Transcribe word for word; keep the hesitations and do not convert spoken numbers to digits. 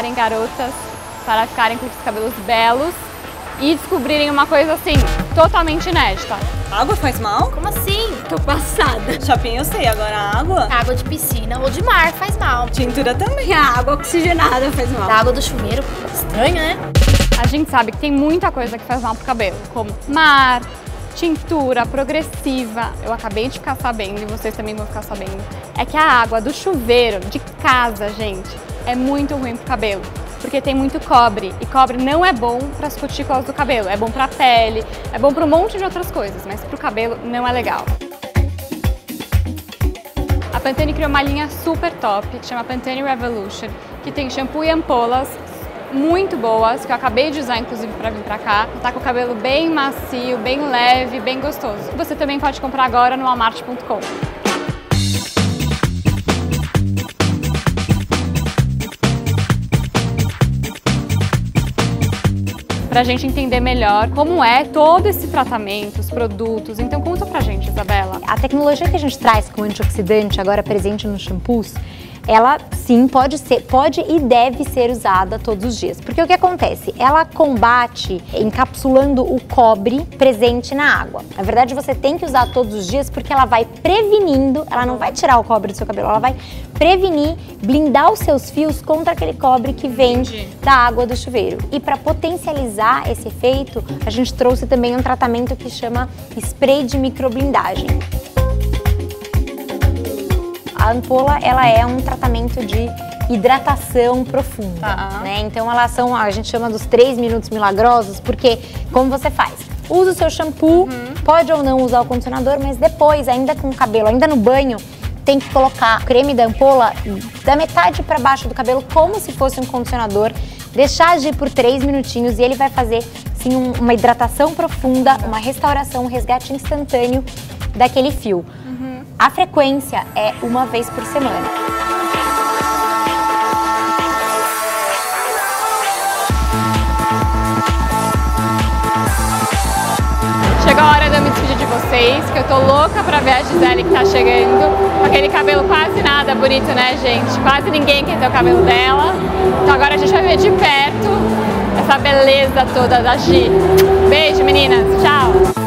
preparem, garotas, para ficarem com os cabelos belos e descobrirem uma coisa assim, totalmente inédita. Água faz mal? Como assim? Tô passada. Shopping eu sei, agora água? Água de piscina ou de mar faz mal. Tintura também. A água oxigenada faz mal. A água do chuveiro, estranho, né? A gente sabe que tem muita coisa que faz mal pro cabelo, como mar, tintura, progressiva. Eu acabei de ficar sabendo, e vocês também vão ficar sabendo, é que a água do chuveiro, de casa, gente, é muito ruim pro cabelo. Porque tem muito cobre, e cobre não é bom para as cutículas do cabelo, é bom para a pele, é bom para um monte de outras coisas, mas para o cabelo não é legal. A Pantene criou uma linha super top, que chama Pantene Revolution, que tem shampoo e ampolas muito boas, que eu acabei de usar inclusive para vir para cá. Tá com o cabelo bem macio, bem leve, bem gostoso. Você também pode comprar agora no walmart ponto com. Pra gente entender melhor como é todo esse tratamento, os produtos. Então conta pra gente, Isabela. A tecnologia que a gente traz com antioxidante, agora presente nos shampoos, ela sim pode ser, pode e deve ser usada todos os dias. Porque o que acontece? Ela combate encapsulando o cobre presente na água. Na verdade, você tem que usar todos os dias porque ela vai prevenindo, ela não vai tirar o cobre do seu cabelo, ela vai prevenir, blindar os seus fios contra aquele cobre que vem Entendi. Da água do chuveiro. E para potencializar esse efeito, a gente trouxe também um tratamento que chama spray de microblindagem. A ampola, ela é um tratamento de hidratação profunda, tá. né? Então elas são, a gente chama dos três minutos milagrosos, porque como você faz? Usa o seu shampoo, uhum. pode ou não usar o condicionador, mas depois, ainda com o cabelo, ainda no banho, tem que colocar o creme da ampola da metade para baixo do cabelo, como se fosse um condicionador, deixar agir por três minutinhos e ele vai fazer, sim, um, uma hidratação profunda, uma restauração, um resgate instantâneo daquele fio. Uhum. A frequência é uma vez por semana. Chegou a hora de eu me despedir de vocês, que eu tô louca pra ver a Gisele que tá chegando, com aquele cabelo quase nada bonito, né, gente? Quase ninguém quer ter o cabelo dela. Então agora a gente vai ver de perto essa beleza toda da Gi. Beijo, meninas. Tchau!